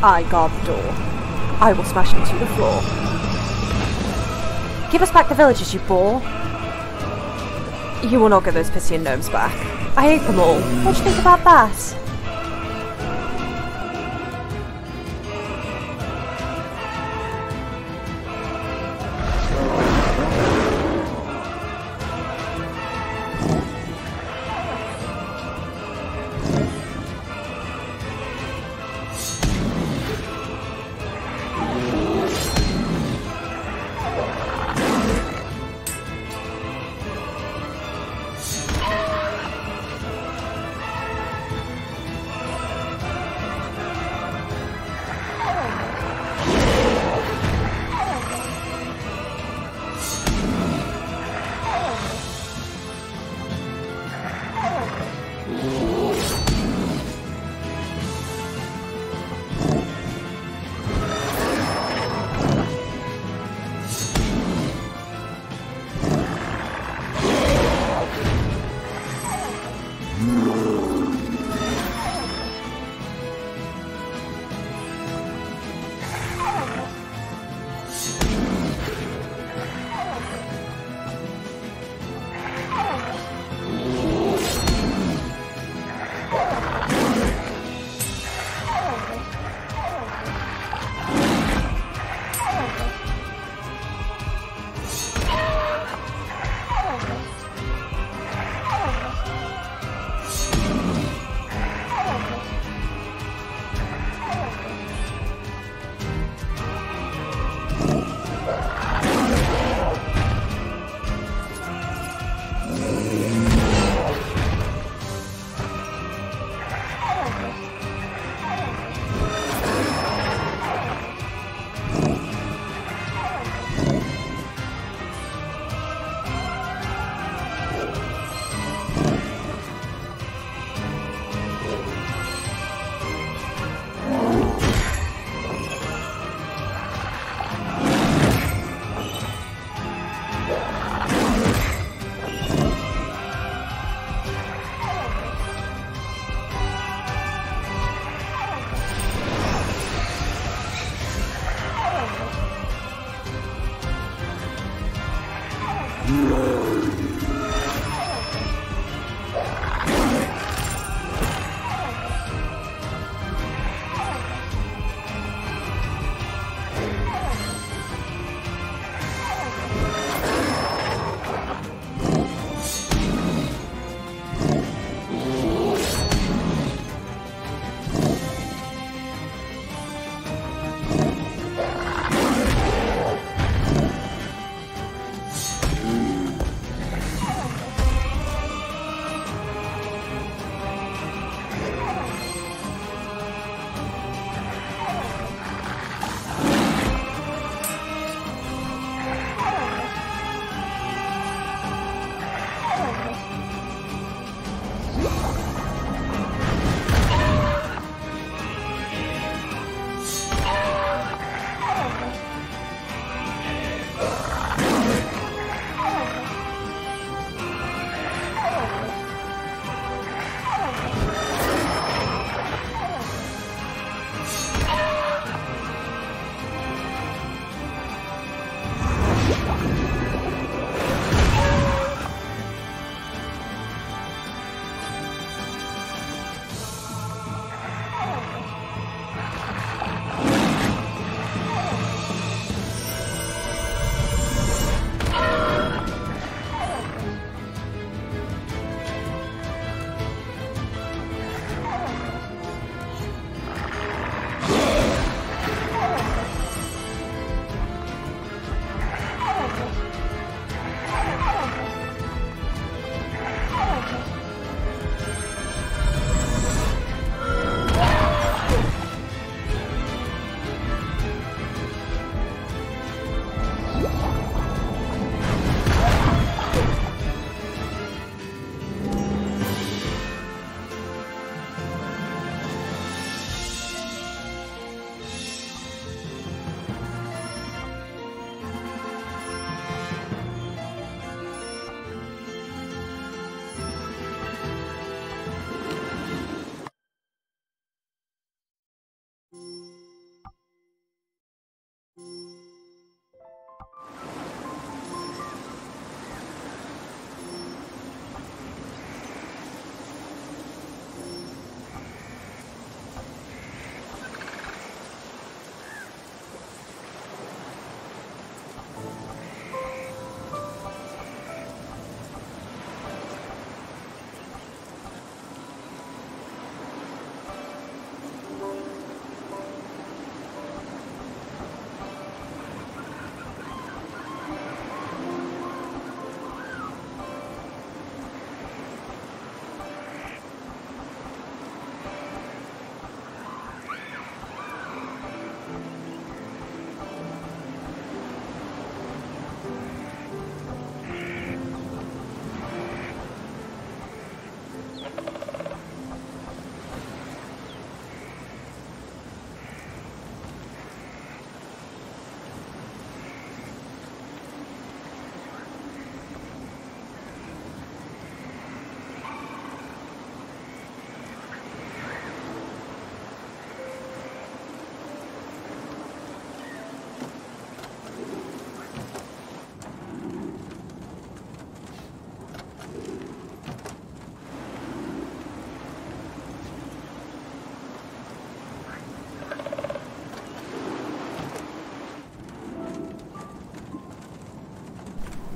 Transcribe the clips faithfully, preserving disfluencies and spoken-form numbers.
I guard the door. I will smash into the floor. Give us back the villagers, you boar. You will not get those Piscian gnomes back. I hate them all. What do you think about that?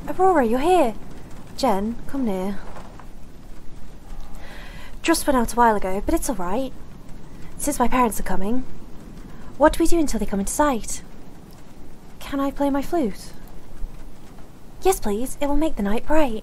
Aurora, you're here! Jen, come near. Just went out a while ago, but it's alright. Since my parents are coming. What do we do until they come into sight? Can I play my flute? Yes, please. It will make the night bright.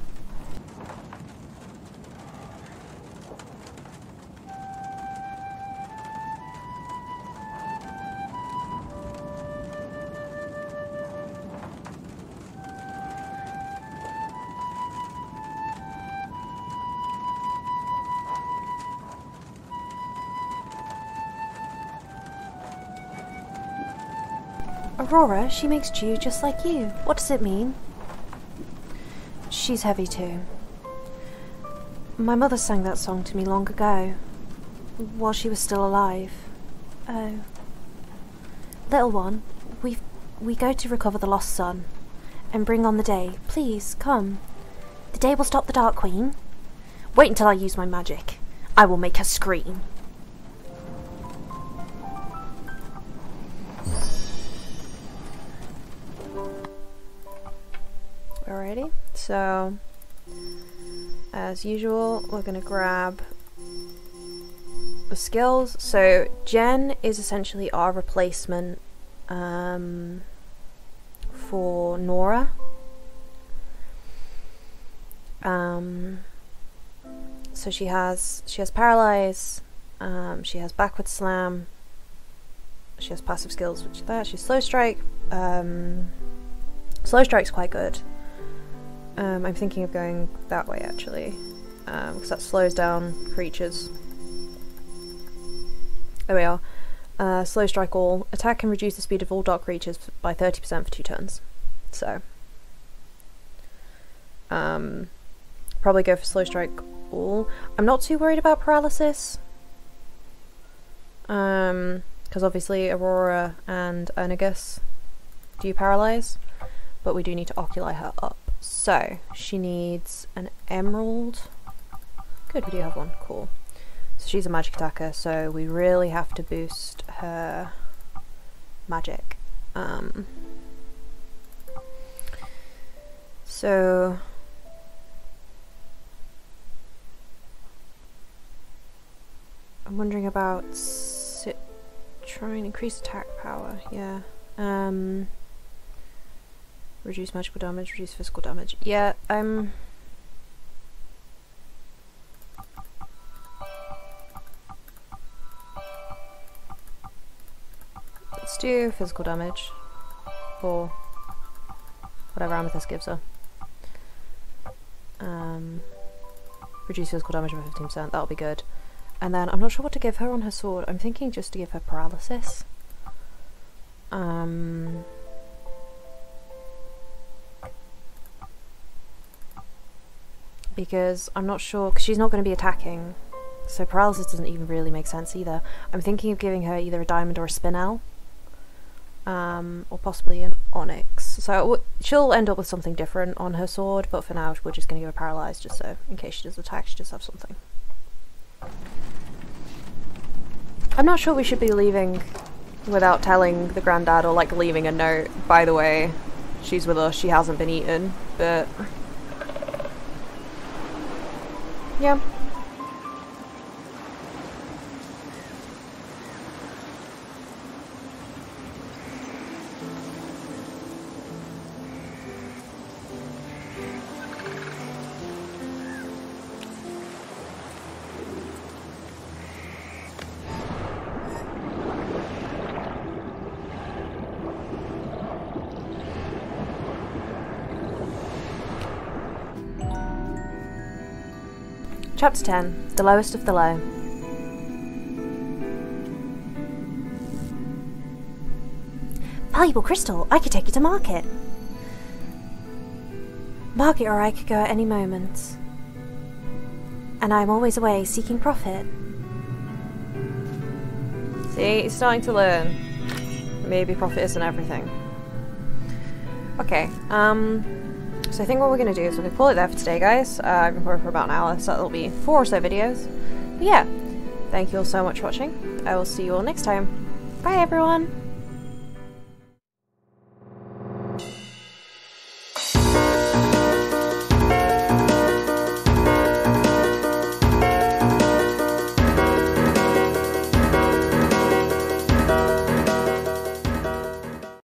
Aurora, she makes dew just like you. What does it mean? She's heavy too. My mother sang that song to me long ago, while she was still alive. Oh. Little one, we we go to recover the lost sun, and bring on the day. Please, come. The day will stop the Dark Queen. Wait until I use my magic. I will make her scream. Alrighty, so as usual, we're going to grab the skills. So Jen is essentially our replacement um, for Nora. Um, so she has she has paralyze, um, she has backward slam, she has passive skills, which is that. She's slow strike. Um, slow strike's quite good. Um, I'm thinking of going that way actually, um, because that slows down creatures. There we are. Uh, slow strike all. Attack can reduce the speed of all dark creatures by thirty percent for two turns. So, um, probably go for slow strike all. I'm not too worried about paralysis. Um, because obviously Aurora and Onagus do paralyze, but we do need to oculi her up. So, she needs an emerald. Good, we do have one. Cool. So she's a magic attacker, so we really have to boost her magic. Um, so... I'm wondering about sit, try and increase attack power, yeah. Um... Reduce magical damage, reduce physical damage. Yeah, I'm... Let's do physical damage. Or whatever Amethyst gives her. Um, reduce physical damage by fifteen percent, that'll be good. And then, I'm not sure what to give her on her sword. I'm thinking just to give her paralysis. Um... Because I'm not sure, because she's not going to be attacking, so paralysis doesn't even really make sense either. I'm thinking of giving her either a diamond or a spinel, um, or possibly an onyx. So w she'll end up with something different on her sword, but for now we're just going to give her paralyzed, just so in case she does attack she does have something. I'm not sure we should be leaving without telling the granddad, or like leaving a note, by the way, she's with us, she hasn't been eaten, but... Yeah. Chapter ten. The lowest of the low. Valuable crystal! I could take it to market! Market or I could go at any moment. And I'm always away seeking profit. See, he's starting to learn. Maybe profit isn't everything. Okay, um... so I think what we're going to do is we're going to call it there for today, guys. Uh, I've been recording for about an hour, so that'll be four or so videos. But yeah, thank you all so much for watching. I will see you all next time. Bye, everyone!